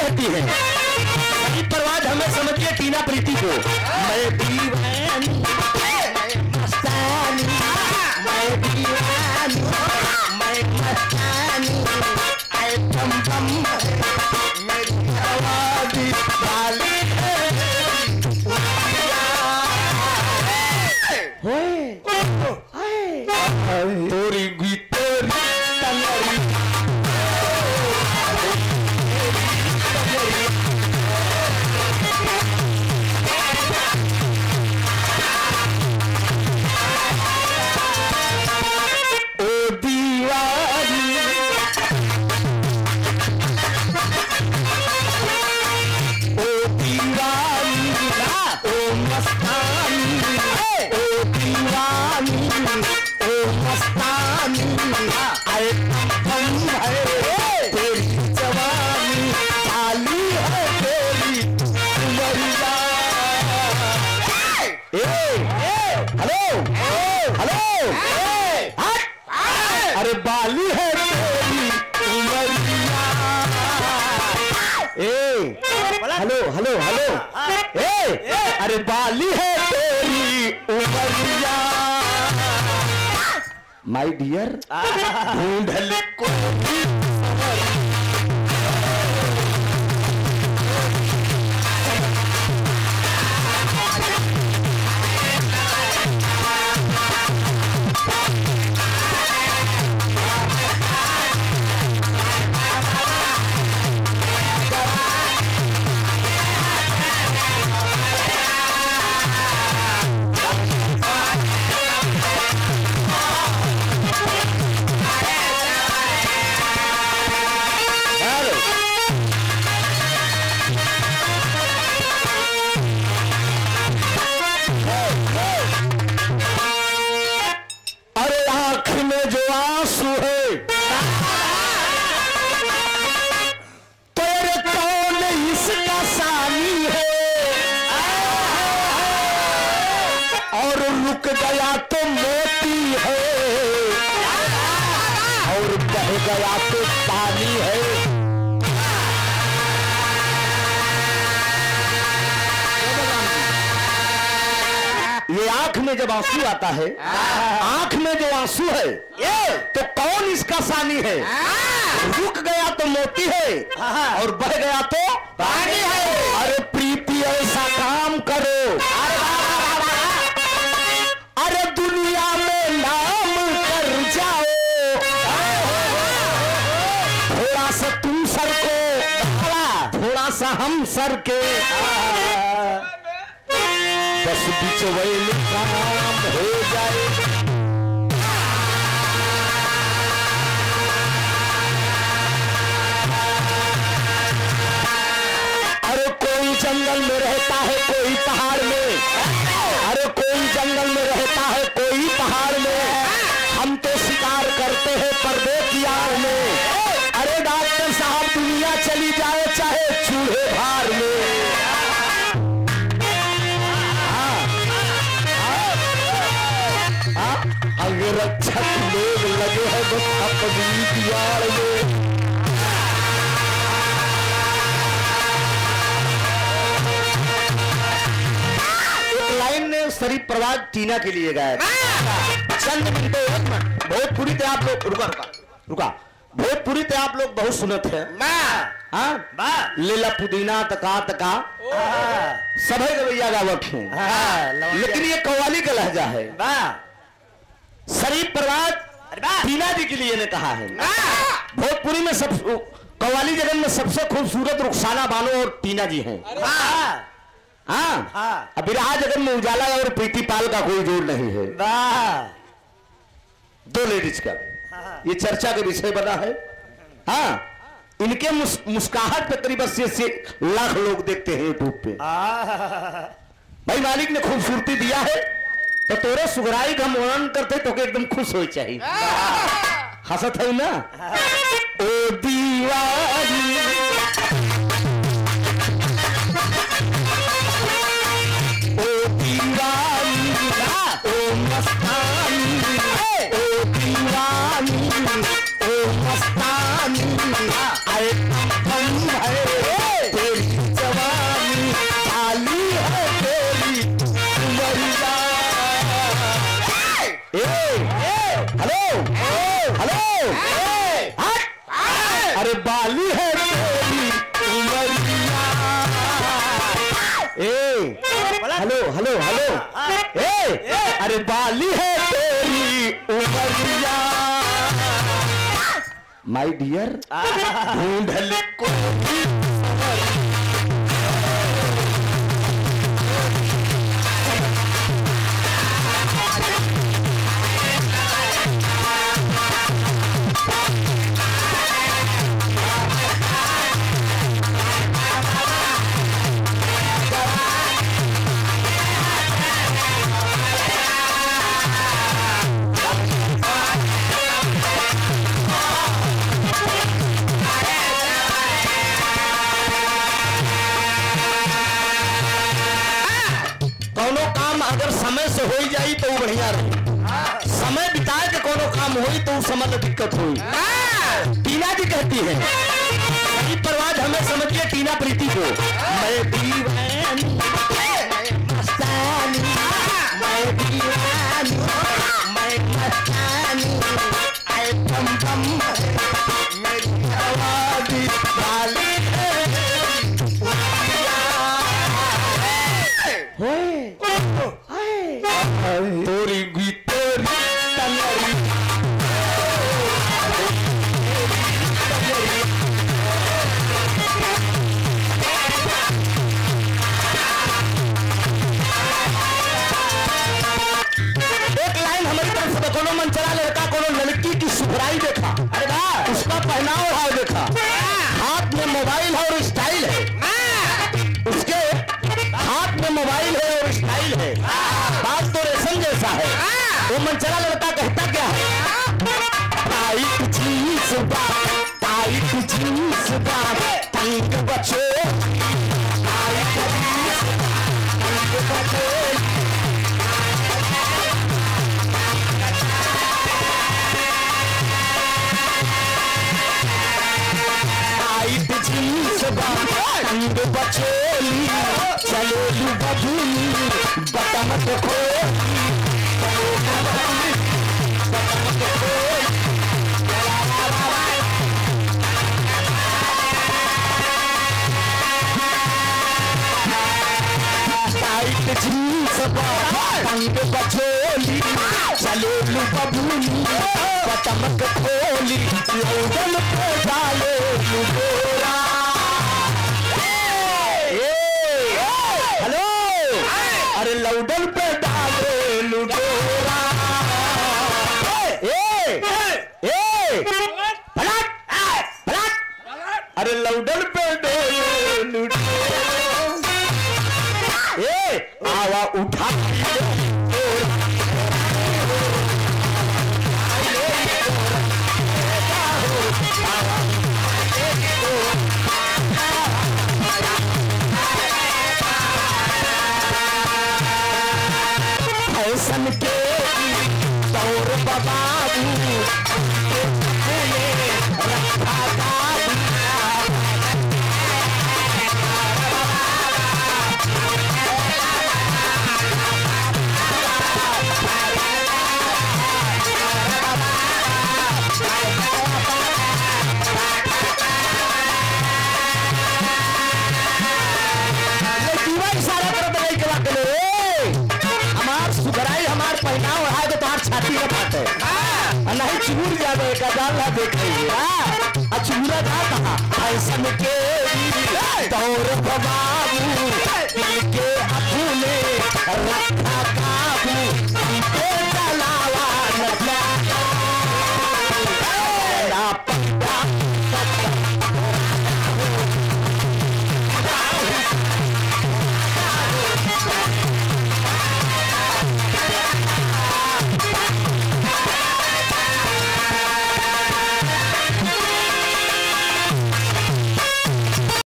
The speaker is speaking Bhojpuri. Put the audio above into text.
कहती है सही परवाज हमें समझिए टीना प्रीति को। मैं दीवानी मस्तानी, मैं दीवानी मैं मस्तानी, ऐ बम बम मेरी आवाज़ वाली है। तोरी गीतोरी तंगरी ओ दीवानी ओ दीवानी ओ मस्तानी ओ दीवानी ओ मस्तानी आए हम है तेरी जवानी चाली है तेरी उमरिया। हेलो हेलो अरे बाली है तेरी उमरिया। हेलो हेलो हेलो अरे बाली है तेरी उमरिया। माय डियर ढूंढल को गया तो मोती है और बह गया तो पानी है। ये आंख में जब आंसू आता है, आंख में जो आंसू है ये तो कौन इसका सानी है? रुक गया तो मोती है और बह गया तो पानी है। अरे प्रीति ऐसा काम करो, अरे दुनिया में नाम कर जाओ, थोड़ा सा तुम सर को थोड़ा सा हम सर के, बस बिचवैल काम हो जाए। अरे कोई जंगल में रहता है कोई पहाड़ में, अरे कोई जंगल में रहता है कोई पहाड़ में, हम तो शिकार करते हैं पर्दे की आड़ में। अरे डॉक्टर साहब दुनिया चली जाए चाहे चूल्हे भार में। अंगरक्षक लोग लगे हैं बस अपनी दीवार में। लाइन ने शरीफ प्रवाज टीना के लिए गाया चंद मिनटों। भोजपुरी थे आप लोग, रुका भोजपुरी थे आप लोग बहुत सुने थे। लीला पुदीना तका तका सभी गवैया गावत हैं, लेकिन ये कव्वाली का लहजा है। शरीफ प्रवाज टीना जी के लिए ने कहा है। भोजपुरी में सब कव्वाली जगत में सबसे खूबसूरत रुखसाना बानो और टीना जी हैं। हाँ, अब बिरहा जगत में उजाला और प्रीति पाल का कोई जोड़ नहीं है। दो लेडीज का ये चर्चा के विषय बना है। हाँ, इनके मुस्कुराहट पे करीब 80 लाख लोग देखते हैं यूट्यूब पे। भाई मालिक ने खूबसूरती दिया है तो तोरे सुगराई का वर्णन करते तो एकदम खुश हो चाहिए। हंसत है ना। ओ दीवानी ओ दीवानी ओ मस्तानी ओ दीवानी ओ मस्तानी आए हम है हेलो हेलो हेलो ए अरे बाली है तेरी उमरिया माय डियर ढूंढल को समय से हो जाई तो बढ़िया रही समय बिताए के कोनो काम होई तो समझ दिक्कत हुई टीना जी कहती है सही परवाज हमें समझिए टीना प्रीति को मैं दीवानी मैं मस्तानी मैं दीवानी मैं मस्तानी आई बम बम मेरी आवाज़ वाली तोरी गीतोरी तंगरी एक लाइन हमारी तरफ से कोनो मन चला लड़का कोनो लड़की की सुधराई देखा अरे वाह उसका पहनाव भाव देखा हाथ में मोबाइल है और स्टाइल है उसके हाथ में मोबाइल है और स्टाइल है बात तो रेशम जैसा है वो मनचला लड़का कहता क्या है टाइट जींस तंग बच्चो टाइट जींस तंग बच्चो टाइट जींस तंग बचोली चलो लू बबूली बटन को खोली टाइट जींस तंग बचोली चलो लू बबूली बटन को खोली लौटन पे डालो लुगोरा हेलो अरे लौडल पे डाले लुडोरा अरे लौडल पे डाले लुडोरा आवा उठा फैशन के दौर बाबू पहनाव है तो तुम्हार छाती का फाट है नहीं चूर जावे का डाला देखिए चूरा था कहा फैशन के दौर बाबू के अपने रखा